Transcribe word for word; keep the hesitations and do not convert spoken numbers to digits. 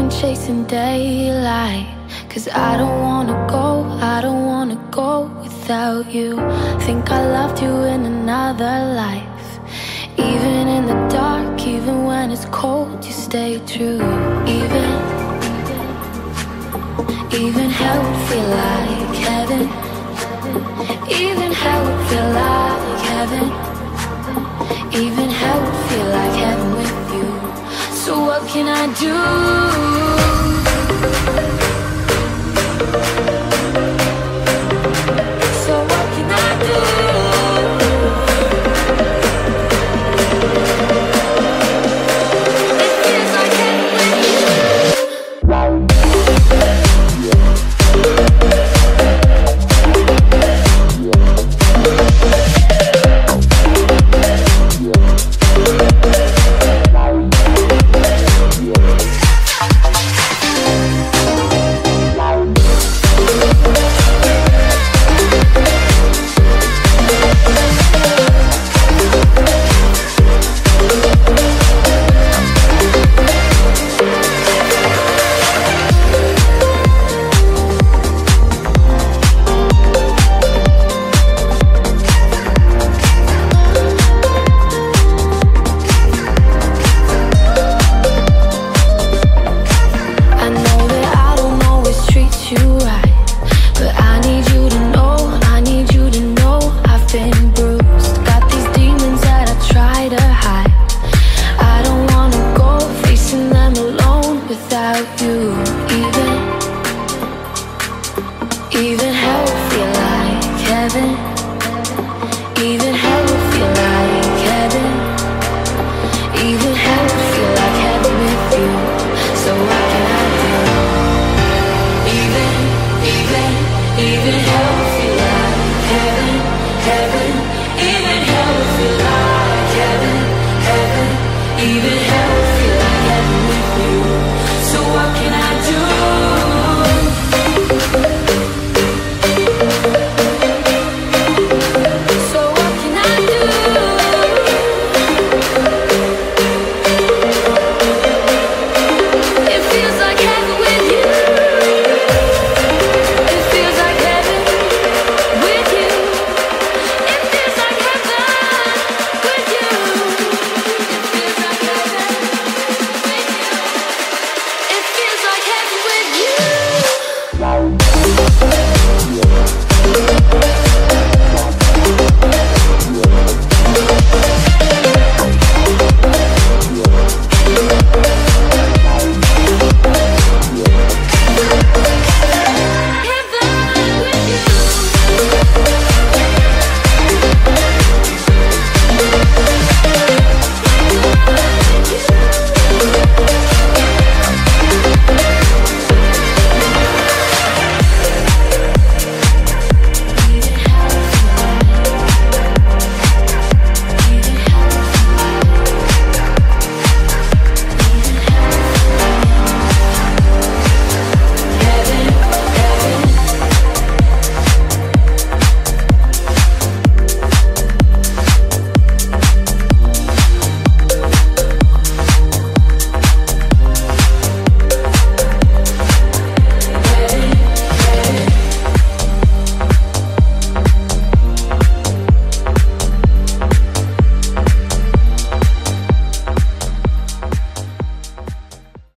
been chasing daylight, 'cause I don't wanna go, I don't wanna go without you. Think I loved you in another life. Even in the dark, even when it's cold, you stay true. Even, even hell would feel like heaven. Even hell would feel like heaven. Even hell would feel like heaven with you. So what can I do?